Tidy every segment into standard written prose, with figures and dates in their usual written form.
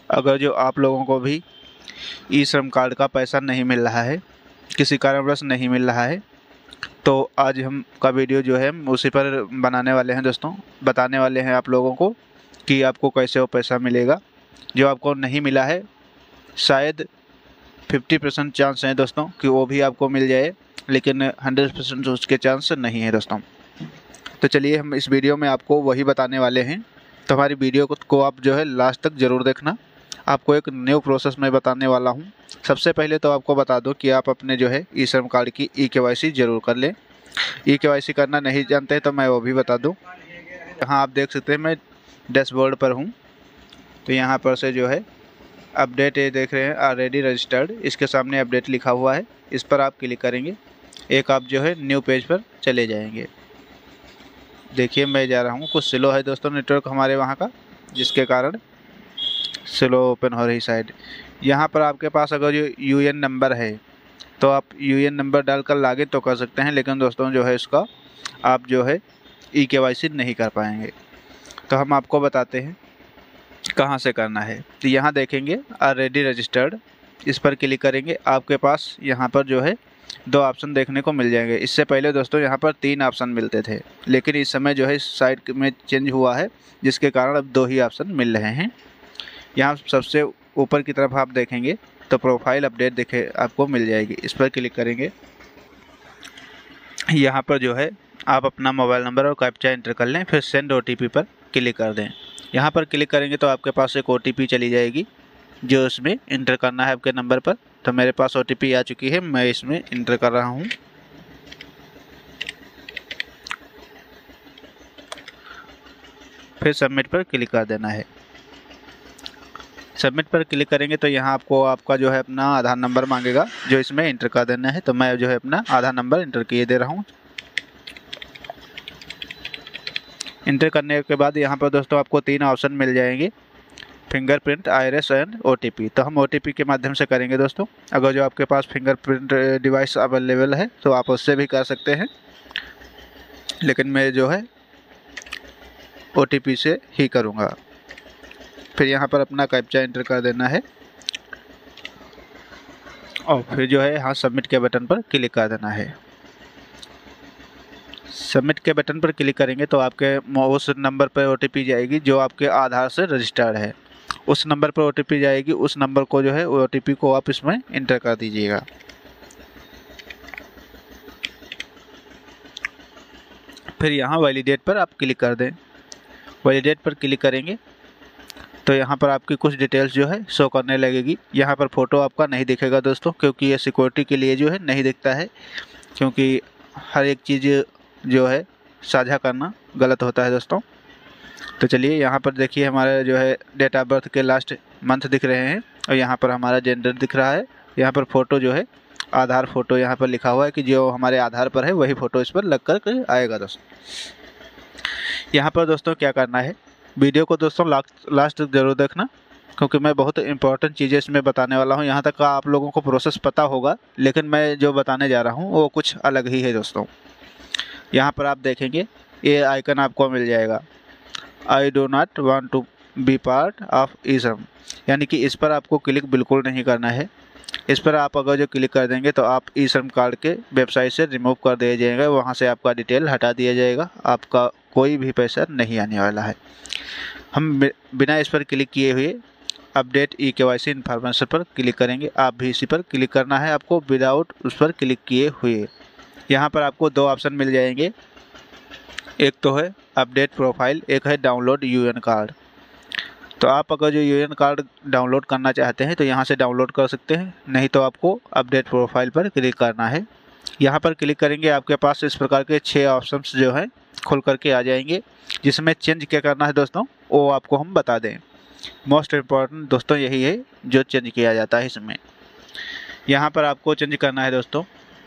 अगर जो आप लोगों को भी ई श्रम कार्ड का पैसा नहीं मिल रहा है, किसी कारणवश नहीं मिल रहा है, तो आज हम का वीडियो जो है हम उसी पर बनाने वाले हैं दोस्तों। बताने वाले हैं आप लोगों को कि आपको कैसे वो पैसा मिलेगा। जो आपको नहीं मिला है, शायद 50% चांस है दोस्तों कि वो भी आपको मिल जाए, लेकिन 100% उसके चांस नहीं है दोस्तों। तो चलिए हम इस वीडियो में आपको वही बताने वाले हैं। तो हमारी वीडियो को आप जो है लास्ट तक ज़रूर देखना। आपको एक न्यू प्रोसेस मैं बताने वाला हूं। सबसे पहले तो आपको बता दूं कि आप अपने जो है ई श्रम कार्ड की ई-केवाईसी ज़रूर कर लें। ई-केवाईसी करना नहीं जानते हैं तो मैं वो भी बता दूं। यहाँ आप देख सकते हैं मैं डैशबोर्ड पर हूँ। तो यहाँ पर से जो है अपडेट ये देख रहे हैं ऑलरेडी रजिस्टर्ड, इसके सामने अपडेट लिखा हुआ है, इस पर आप क्लिक करेंगे। एक आप जो है न्यू पेज पर चले जाएंगे। देखिए मैं जा रहा हूँ, कुछ स्लो है दोस्तों नेटवर्क हमारे वहाँ का, जिसके कारण स्लो ओपन हो रही साइड। यहाँ पर आपके पास अगर जो यूएन नंबर है तो आप यूएन नंबर डालकर लॉगिन तो कर सकते हैं, लेकिन दोस्तों जो है इसका आप जो है ई-केवाईसी नहीं कर पाएंगे। तो हम आपको बताते हैं कहाँ से करना है। तो यहाँ देखेंगे ऑलरेडी रजिस्टर्ड, इस पर क्लिक करेंगे। आपके पास यहाँ पर जो है 2 ऑप्शन देखने को मिल जाएंगे। इससे पहले दोस्तों यहाँ पर 3 ऑप्शन मिलते थे, लेकिन इस समय जो है इस साइट में चेंज हुआ है, जिसके कारण अब 2 ही ऑप्शन मिल रहे हैं। यहाँ सबसे ऊपर की तरफ आप देखेंगे तो प्रोफाइल अपडेट देखे आपको मिल जाएगी, इस पर क्लिक करेंगे। यहाँ पर जो है आप अपना मोबाइल नंबर और कैप्चा एंटर कर लें, फिर सेंड ओटीपी पर क्लिक कर दें। यहाँ पर क्लिक करेंगे तो आपके पास एक ओटीपी चली जाएगी, जो इसमें इंटर करना है आपके नंबर पर। तो मेरे पास ओटीपी आ चुकी है, मैं इसमें इंटर कर रहा हूँ। फिर सबमिट पर क्लिक कर देना है। सबमिट पर क्लिक करेंगे तो यहाँ आपको आपका जो है अपना आधार नंबर मांगेगा, जो इसमें इंटर कर देना है। तो मैं जो है अपना आधार नंबर इंटर किए दे रहा हूँ। इंटर करने के बाद यहाँ पर दोस्तों आपको 3 ऑप्शन मिल जाएंगे, फिंगरप्रिंट, आईरिस एंड ओटीपी। तो हम ओटीपी के माध्यम से करेंगे दोस्तों। अगर जो आपके पास फिंगरप्रिंट डिवाइस अवेलेबल है तो आप उससे भी कर सकते हैं, लेकिन मैं जो है ओटीपी से ही करूँगा। फिर यहाँ पर अपना कैप्चा एंटर कर देना है और फिर जो है यहाँ सबमिट के बटन पर क्लिक कर देना है। सबमिट के बटन पर क्लिक करेंगे तो आपके उस नंबर पर ओटीपी जाएगी जो आपके आधार से रजिस्टर्ड है। उस नंबर पर ओटीपी जाएगी, उस नंबर को जो है ओटीपी को आप इसमें इंटर कर दीजिएगा। फिर यहाँ वैलिडेट पर आप क्लिक कर दें। वैलिडेट पर क्लिक करेंगे तो यहाँ पर आपकी कुछ डिटेल्स जो है शो करने लगेगी। यहाँ पर फ़ोटो आपका नहीं दिखेगा दोस्तों, क्योंकि ये सिक्योरिटी के लिए जो है नहीं दिखता है, क्योंकि हर एक चीज़ जो है साझा करना गलत होता है दोस्तों। तो चलिए यहाँ पर देखिए हमारे जो है डेट ऑफ बर्थ के लास्ट मंथ दिख रहे हैं और यहाँ पर हमारा जेंडर दिख रहा है। यहाँ पर फ़ोटो जो है आधार फ़ोटो यहाँ पर लिखा हुआ है कि जो हमारे आधार पर है वही फ़ोटो इस पर लग कर आएगा दोस्तों। यहाँ पर दोस्तों क्या करना है, वीडियो को दोस्तों लास्ट तक ज़रूर देखना, क्योंकि मैं बहुत इंपॉर्टेंट चीज़ें इसमें बताने वाला हूँ। यहाँ तक का आप लोगों को प्रोसेस पता होगा, लेकिन मैं जो बताने जा रहा हूँ वो कुछ अलग ही है दोस्तों। यहाँ पर आप देखेंगे ये आइकन आपको मिल जाएगा, I do not want to be part of e Shram, यानी कि इस पर आपको क्लिक बिल्कुल नहीं करना है। इस पर आप अगर जो क्लिक कर देंगे तो आप ई श्रम कार्ड के वेबसाइट से रिमूव कर दिया जाएगा, वहाँ से आपका डिटेल हटा दिया जाएगा, आपका कोई भी पैसा नहीं आने वाला है। हम बिना इस पर क्लिक किए हुए अपडेट ई-केवाईसी इन्फॉर्मेशन पर क्लिक करेंगे। आप भी इसी पर क्लिक करना है आपको, विदाउट उस पर क्लिक किए हुए। यहाँ पर आपको 2 ऑप्शन मिल जाएंगे, एक तो है अपडेट प्रोफाइल, एक है डाउनलोड यूएन कार्ड। तो आप अगर जो यूएन कार्ड डाउनलोड करना चाहते हैं तो यहाँ से डाउनलोड कर सकते हैं, नहीं तो आपको अपडेट प्रोफाइल पर क्लिक करना है। यहाँ पर क्लिक करेंगे आपके पास इस प्रकार के 6 ऑप्शंस जो हैं खुल करके आ जाएंगे, जिसमें चेंज क्या करना है दोस्तों वो आपको हम बता दें। मोस्ट इम्पॉर्टेंट दोस्तों यही है जो चेंज किया जाता है इसमें। यहाँ पर आपको चेंज करना है दोस्तों।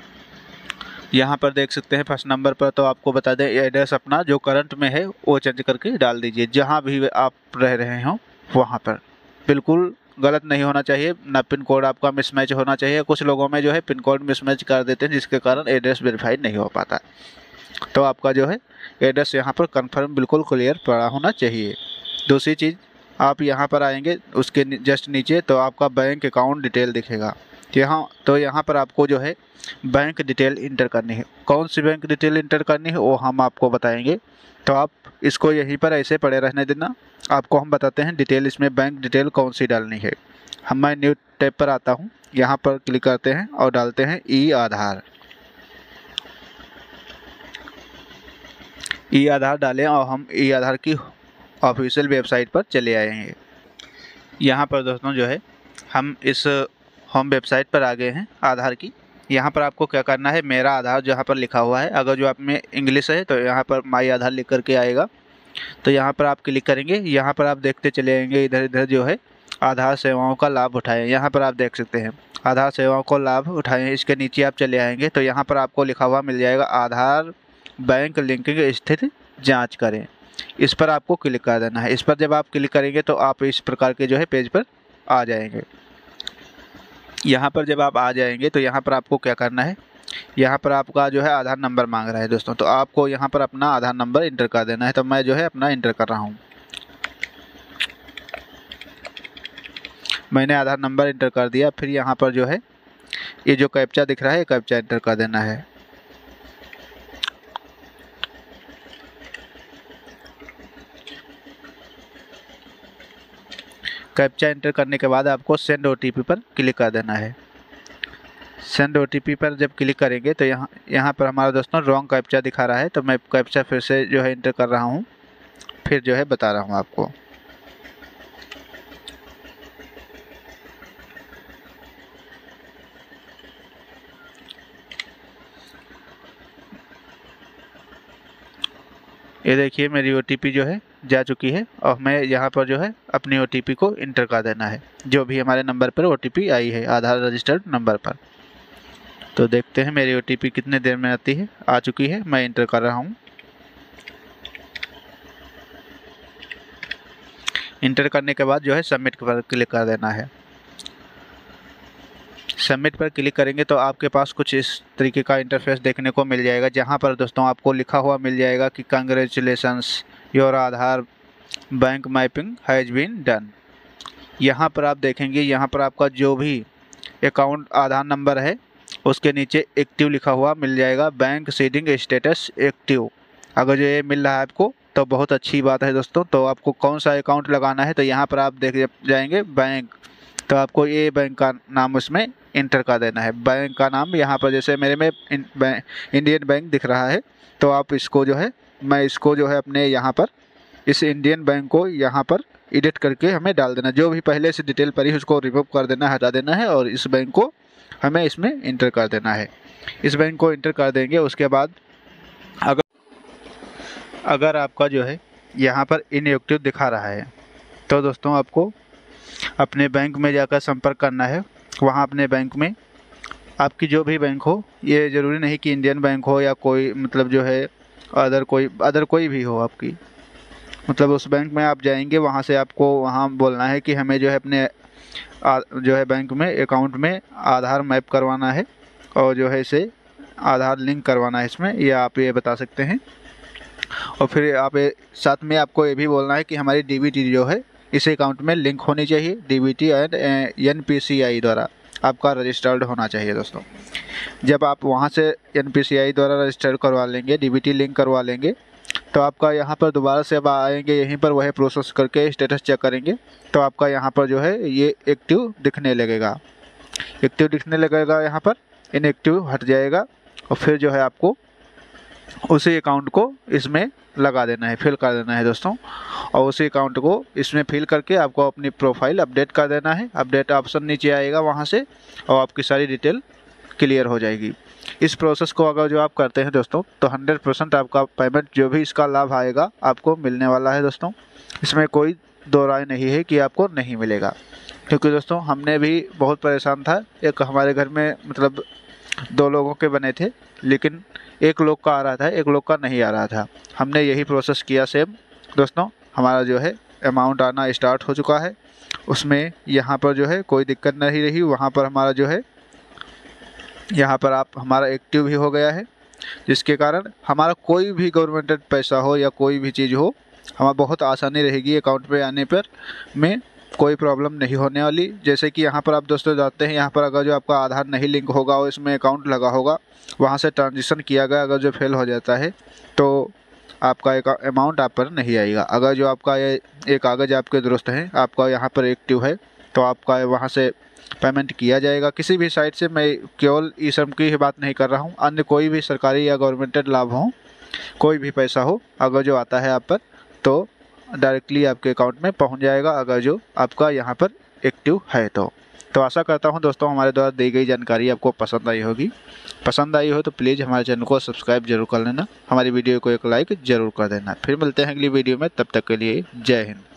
यहाँ पर देख सकते हैं फर्स्ट नंबर पर तो आपको बता दें एड्रेस अपना जो करंट में है वो चेंज करके डाल दीजिए, जहाँ भी आप रह रहे हों वहाँ पर। बिल्कुल गलत नहीं होना चाहिए, ना पिन कोड आपका मिसमैच होना चाहिए। कुछ लोगों में जो है पिन कोड मिसमैच कर देते हैं, जिसके कारण एड्रेस वेरीफाई नहीं हो पाता। तो आपका जो है एड्रेस यहाँ पर कंफर्म बिल्कुल क्लियर पड़ा होना चाहिए। दूसरी चीज़ आप यहाँ पर आएंगे, उसके जस्ट नीचे तो आपका बैंक अकाउंट डिटेल दिखेगा। यहाँ पर आपको जो है बैंक डिटेल इंटर करनी है। कौन सी बैंक डिटेल इंटर करनी है वो हम आपको बताएंगे, तो आप इसको यहीं पर ऐसे पड़े रहने देना। आपको हम बताते हैं डिटेल, इसमें बैंक डिटेल कौन सी डालनी है। मैं न्यू टैब पर आता हूँ, यहाँ पर क्लिक करते हैं और डालते हैं ई आधार। ई आधार डालें और हम ई आधार की ऑफिशियल वेबसाइट पर चले आएंगे। यहाँ पर दोस्तों जो है हम इस होम वेबसाइट पर आ गए हैं आधार की। यहाँ पर आपको क्या करना है, मेरा आधार जहाँ पर लिखा हुआ है, अगर जो आप में इंग्लिश है तो यहाँ पर माई आधार लिख करके आएगा, तो यहाँ पर आप क्लिक करेंगे। यहाँ पर आप देखते चले आएंगे इधर इधर जो है आधार सेवाओं का लाभ उठाएं। यहाँ पर आप देख सकते हैं आधार सेवाओं को लाभ उठाएं। इसके नीचे आप चले आएंगे तो यहाँ पर आपको लिखा हुआ मिल जाएगा आधार बैंक लिंकिंग स्थिति जाँच करें। इस पर आपको क्लिक कर देना है। इस पर जब आप क्लिक करेंगे तो आप इस प्रकार के जो है पेज पर आ जाएंगे। यहाँ पर जब आप आ जाएंगे तो यहाँ पर आपको क्या करना है, यहाँ पर आपका जो है आधार नंबर मांग रहा है दोस्तों, तो आपको यहाँ पर अपना आधार नंबर इंटर कर देना है। तो मैं जो है अपना इंटर कर रहा हूँ। मैंने आधार नंबर इंटर कर दिया। फिर यहाँ पर जो है ये जो कैप्चा दिख रहा है, कैप्चा इंटर कर देना है। कैप्चा एंटर करने के बाद आपको सेंड ओटीपी पर क्लिक कर देना है। सेंड ओटीपी पर जब क्लिक करेंगे तो यहाँ पर हमारा दोस्तों रॉन्ग कैप्चा दिखा रहा है, तो मैं कैप्चा फिर से जो है इंटर कर रहा हूँ, फिर जो है बता रहा हूँ आपको। ये देखिए मेरी ओटीपी जो है जा चुकी है और मैं यहाँ पर जो है अपनी ओटीपी को इंटर कर देना है, जो भी हमारे नंबर पर ओटीपी आई है आधार रजिस्टर्ड नंबर पर। तो देखते हैं मेरी ओटीपी कितने देर में आती है। आ चुकी है, मैं इंटर कर रहा हूँ। इंटर करने के बाद जो है सबमिट पर क्लिक कर देना है। सबमिट पर क्लिक करेंगे तो आपके पास कुछ इस तरीके का इंटरफेस देखने को मिल जाएगा, जहां पर दोस्तों आपको लिखा हुआ मिल जाएगा कि congratulations your Aadhaar bank mapping has been done. यहां पर आप देखेंगे, यहां पर आपका जो भी अकाउंट आधार नंबर है उसके नीचे एक्टिव लिखा हुआ मिल जाएगा, बैंक सीडिंग स्टेटस एक्टिव। अगर जो ये मिल रहा है आपको तो बहुत अच्छी बात है दोस्तों। तो आपको कौन सा अकाउंट लगाना है, तो यहाँ पर आप देख जाएंगे बैंक, तो आपको ये बैंक का नाम उसमें इंटर कर देना है। बैंक का नाम यहाँ पर जैसे मेरे में इंडियन बैंक दिख रहा है, तो आप इसको जो है मैं इसको जो है अपने यहाँ पर इस इंडियन बैंक को यहाँ पर एडिट करके हमें डाल देना। जो भी पहले से डिटेल पड़ी है उसको रिमूव कर देना, हटा देना है और इस बैंक को हमें इसमें इंटर कर देना है। इस बैंक को इंटर कर देंगे। उसके बाद अगर आपका जो है यहाँ पर इनएक्टिव दिखा रहा है तो दोस्तों आपको अपने बैंक में जाकर संपर्क करना है। वहाँ अपने बैंक में आपकी जो भी बैंक हो, ये ज़रूरी नहीं कि इंडियन बैंक हो या कोई मतलब जो है अदर कोई भी हो आपकी, मतलब उस बैंक में आप जाएंगे, वहाँ से आपको वहाँ बोलना है कि हमें जो है अपने जो है बैंक में अकाउंट में आधार मैप करवाना है और जो है इसे आधार लिंक करवाना है इसमें, ये आप ये बता सकते हैं। और फिर आप साथ में आपको ये भी बोलना है कि हमारी डीबीटी जो है इस अकाउंट में लिंक होनी चाहिए, डीबीटी एंड एनपीसीआई द्वारा आपका रजिस्टर्ड होना चाहिए दोस्तों। जब आप वहाँ से एनपीसीआई द्वारा रजिस्टर्ड करवा लेंगे, डीबीटी लिंक करवा लेंगे, तो आपका यहाँ पर दोबारा से अब आएंगे, यहीं पर वही प्रोसेस करके स्टेटस चेक करेंगे तो आपका यहाँ पर जो है ये एक्टिव दिखने लगेगा। एक्टिव दिखने लगेगा, यहाँ पर इनएक्टिव हट जाएगा और फिर जो है आपको उसी अकाउंट को इसमें लगा देना है, फिल कर देना है दोस्तों। और उसी अकाउंट को इसमें फिल करके आपको अपनी प्रोफाइल अपडेट कर देना है। अपडेट ऑप्शन नीचे आएगा वहाँ से और आपकी सारी डिटेल क्लियर हो जाएगी। इस प्रोसेस को अगर जो आप करते हैं दोस्तों तो 100% आपका पेमेंट जो भी इसका लाभ आएगा आपको मिलने वाला है दोस्तों। इसमें कोई दो राय नहीं है कि आपको नहीं मिलेगा, क्योंकि दोस्तों हमने भी बहुत परेशान था। एक हमारे घर में मतलब 2 लोगों के बने थे, लेकिन एक लोग का आ रहा था, एक लोग का नहीं आ रहा था। हमने यही प्रोसेस किया सेम दोस्तों, हमारा जो है अमाउंट आना स्टार्ट हो चुका है। उसमें यहाँ पर जो है कोई दिक्कत नहीं रही। वहाँ पर हमारा जो है यहाँ पर आप हमारा एक्टिव भी हो गया है, जिसके कारण हमारा कोई भी गवर्नमेंटेड पैसा हो या कोई भी चीज़ हो हमें बहुत आसानी रहेगी अकाउंट पे आने पर में कोई प्रॉब्लम नहीं होने वाली। जैसे कि यहाँ पर आप दोस्तों जाते हैं, यहाँ पर अगर जो आपका आधार नहीं लिंक होगा और इसमें अकाउंट लगा होगा, वहाँ से ट्रांजेक्शन किया गया अगर जो फेल हो जाता है तो आपका एक अमाउंट आप पर नहीं आएगा। अगर जो आपका ये कागज़ आपके दुरुस्त हैं, आपका यहाँ पर एक्टिव है, तो आपका वहाँ से पेमेंट किया जाएगा किसी भी साइट से। मैं केवल ई श्रम की ही बात नहीं कर रहा हूँ, अन्य कोई भी सरकारी या गवर्नमेंटेड लाभ हो, कोई भी पैसा हो, अगर जो आता है आप पर तो डायरेक्टली आपके अकाउंट में पहुंच जाएगा, अगर जो आपका यहाँ पर एक्टिव है तो आशा करता हूं दोस्तों हमारे द्वारा दी गई जानकारी आपको पसंद आई होगी। पसंद आई हो तो प्लीज़ हमारे चैनल को सब्सक्राइब जरूर कर लेना, हमारी वीडियो को एक लाइक जरूर कर देना। फिर मिलते हैं अगली वीडियो में, तब तक के लिए जय हिंद।